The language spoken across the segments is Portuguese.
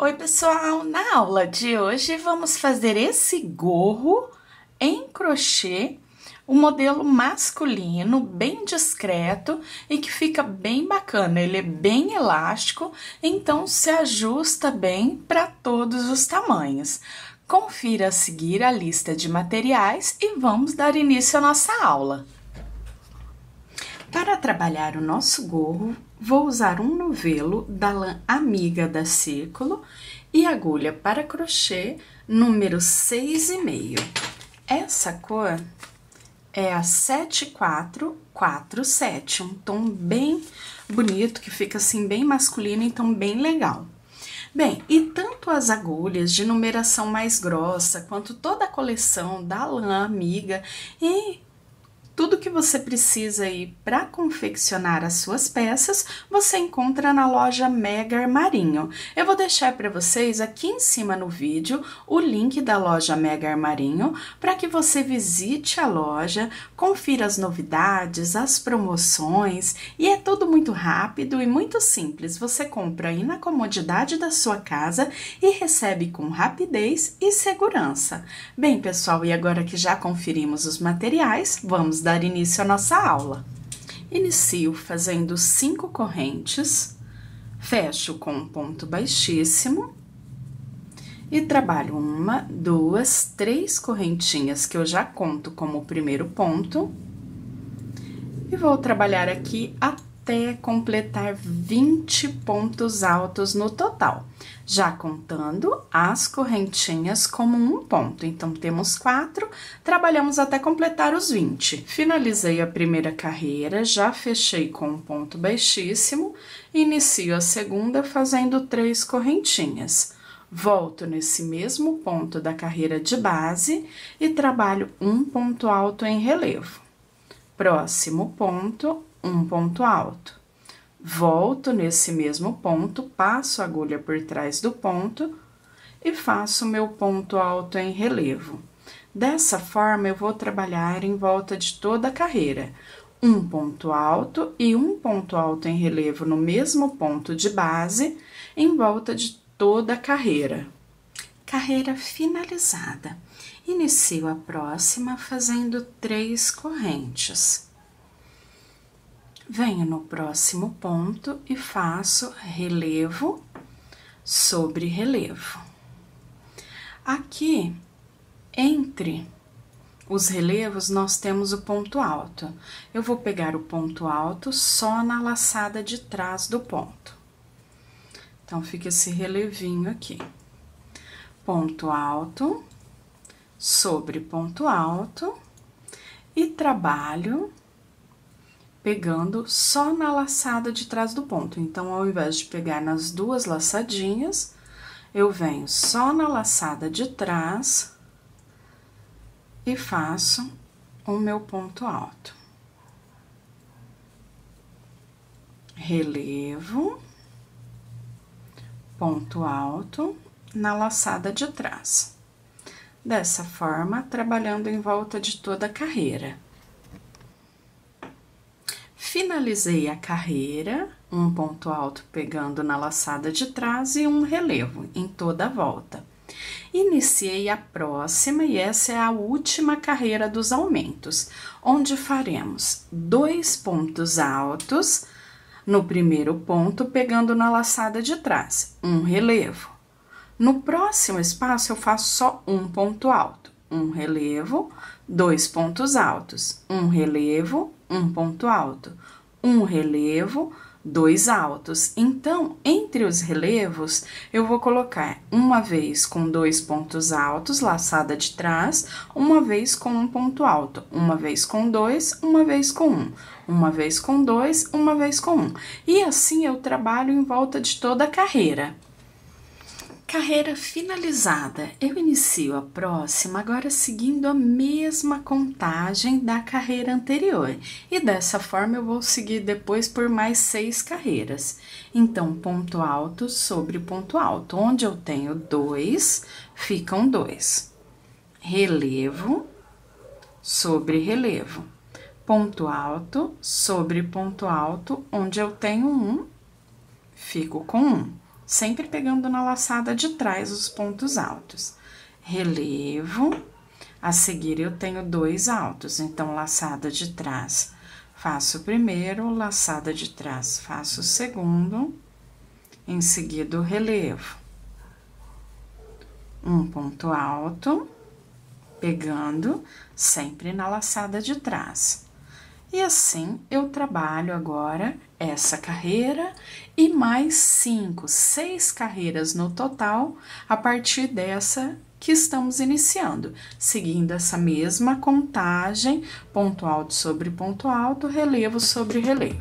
Oi, pessoal! Na aula de hoje vamos fazer esse gorro em crochê, o modelo masculino, bem discreto e que fica bem bacana. Ele é bem elástico, então se ajusta bem para todos os tamanhos. Confira a seguir a lista de materiais e vamos dar início à nossa aula. Para trabalhar o nosso gorro, vou usar um novelo da lã Amiga da Círculo e agulha para crochê número 6,5. Essa cor é a 7447, um tom bem bonito, que fica assim bem masculino, então bem legal. Bem, e tanto as agulhas de numeração mais grossa, quanto toda a coleção da lã Amiga e tudo que você precisa aí para confeccionar as suas peças, você encontra na loja Mega Armarinho. Eu vou deixar para vocês aqui em cima no vídeo o link da loja Mega Armarinho para que você visite a loja, confira as novidades, as promoções, e é tudo muito rápido e muito simples. Você compra aí na comodidade da sua casa e recebe com rapidez e segurança. Bem, pessoal, e agora que já conferimos os materiais, vamos dar início à nossa aula. Inicio fazendo 5 correntes, fecho com um ponto baixíssimo e trabalho 1, 2, 3 correntinhas que eu já conto como o primeiro ponto e vou trabalhar aqui até completar 20 pontos altos no total, já contando as correntinhas como um ponto. Então, temos 4, trabalhamos até completar os 20. Finalizei a primeira carreira, já fechei com um ponto baixíssimo, inicio a segunda fazendo 3 correntinhas. Volto nesse mesmo ponto da carreira de base e trabalho um ponto alto em relevo. Próximo ponto, um ponto alto. Volto nesse mesmo ponto, passo a agulha por trás do ponto e faço meu ponto alto em relevo. Dessa forma, eu vou trabalhar em volta de toda a carreira. Um ponto alto e um ponto alto em relevo no mesmo ponto de base, em volta de toda a carreira. Carreira finalizada. Inicio a próxima fazendo 3 correntes. Venho no próximo ponto e faço relevo sobre relevo. Aqui, entre os relevos, nós temos o ponto alto. Eu vou pegar o ponto alto só na laçada de trás do ponto. Então, fica esse relevinho aqui. Ponto alto, sobre ponto alto, e trabalho pegando só na laçada de trás do ponto. Então, ao invés de pegar nas 2 laçadinhas, eu venho só na laçada de trás e faço o meu ponto alto. Relevo, ponto alto na laçada de trás. Dessa forma, trabalhando em volta de toda a carreira. Finalizei a carreira, um ponto alto pegando na laçada de trás e um relevo em toda a volta. Iniciei a próxima e essa é a última carreira dos aumentos, onde faremos 2 pontos altos no primeiro ponto, pegando na laçada de trás, um relevo. No próximo espaço, eu faço só um ponto alto, um relevo, 2 pontos altos, um relevo, um ponto alto, um relevo, 2 altos. Então, entre os relevos, eu vou colocar uma vez com 2 pontos altos, laçada de trás, uma vez com um ponto alto, uma vez com 2, uma vez com 1, uma vez com 2, uma vez com 1. E assim eu trabalho em volta de toda a carreira. Carreira finalizada. Eu inicio a próxima agora seguindo a mesma contagem da carreira anterior. E dessa forma eu vou seguir depois por mais 6 carreiras. Então, ponto alto sobre ponto alto. Onde eu tenho 2, ficam 2. Relevo sobre relevo. Ponto alto sobre ponto alto. Onde eu tenho 1, fico com 1. sempre pegando na laçada de trás os pontos altos. Relevo, a seguir eu tenho 2 altos, então, laçada de trás, faço o primeiro, laçada de trás, faço o segundo, em seguida o relevo. Um ponto alto, pegando sempre na laçada de trás. E assim, eu trabalho agora essa carreira e mais 5, 6 carreiras no total, a partir dessa que estamos iniciando, seguindo essa mesma contagem, ponto alto sobre ponto alto, relevo sobre relevo.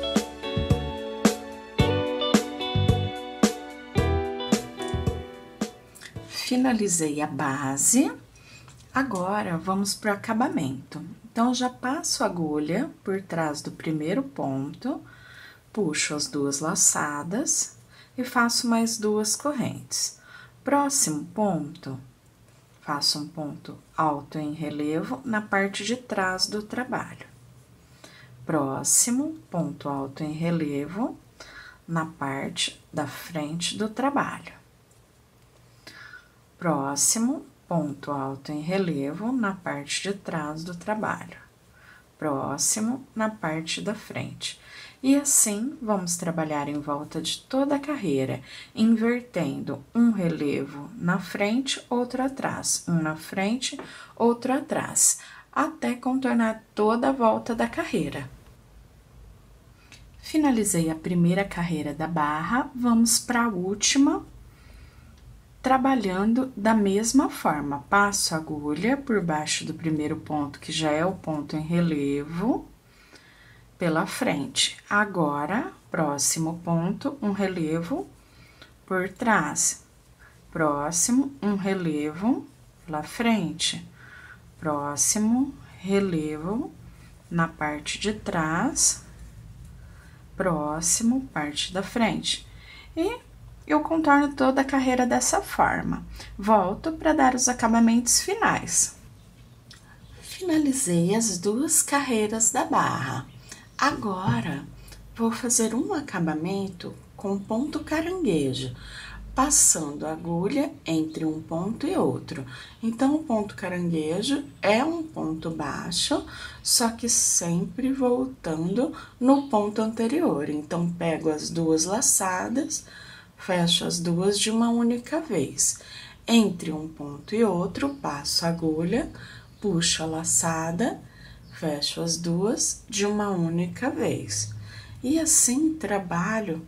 Finalizei a base, agora vamos para o acabamento. Então, já passo a agulha por trás do primeiro ponto, puxo as 2 laçadas e faço mais 2 correntes. Próximo ponto, faço um ponto alto em relevo na parte de trás do trabalho. Próximo, ponto alto em relevo na parte da frente do trabalho. Próximo, ponto alto em relevo na parte de trás do trabalho. Próximo, na parte da frente. E assim, vamos trabalhar em volta de toda a carreira, invertendo um relevo na frente, outro atrás. Um na frente, outro atrás, até contornar toda a volta da carreira. Finalizei a primeira carreira da barra, vamos para a última, trabalhando da mesma forma. Passo a agulha por baixo do primeiro ponto, que já é o ponto em relevo, pela frente. Agora, próximo ponto, um relevo por trás. Próximo, um relevo pela frente. Próximo, relevo na parte de trás. Próximo, parte da frente. E eu contorno toda a carreira dessa forma. Volto para dar os acabamentos finais. Finalizei as 2 carreiras da barra. Agora, vou fazer um acabamento com ponto caranguejo, passando a agulha entre um ponto e outro. Então, o ponto caranguejo é um ponto baixo, só que sempre voltando no ponto anterior. Então, pego as 2 laçadas, fecho as 2 de uma única vez. Entre um ponto e outro, passo a agulha, puxo a laçada, fecho as 2 de uma única vez. E assim, trabalho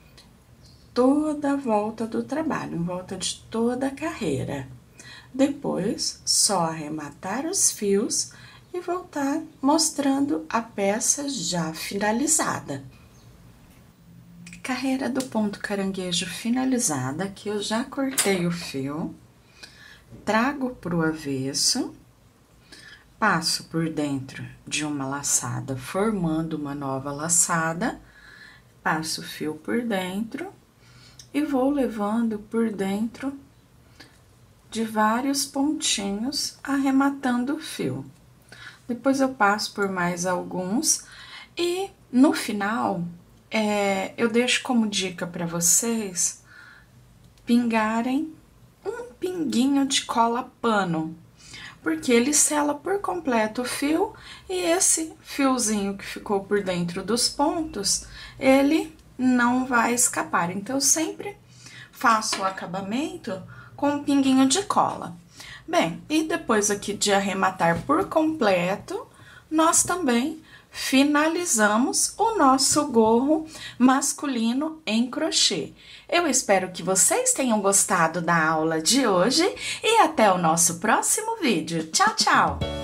toda a volta do trabalho, em volta de toda a carreira. Depois, só arrematar os fios e voltar mostrando a peça já finalizada. Carreira do ponto caranguejo finalizada, que eu já cortei o fio, trago pro avesso, passo por dentro de uma laçada, formando uma nova laçada, passo o fio por dentro e vou levando por dentro de vários pontinhos, arrematando o fio. Depois eu passo por mais alguns e no final eu deixo como dica para vocês pingarem um pinguinho de cola pano, porque ele sela por completo o fio e esse fiozinho que ficou por dentro dos pontos, ele não vai escapar. Então, eu sempre faço o acabamento com um pinguinho de cola. Bem, e depois aqui de arrematar por completo, nós também finalizamos o nosso gorro masculino em crochê. Eu espero que vocês tenham gostado da aula de hoje e até o nosso próximo vídeo. Tchau, tchau!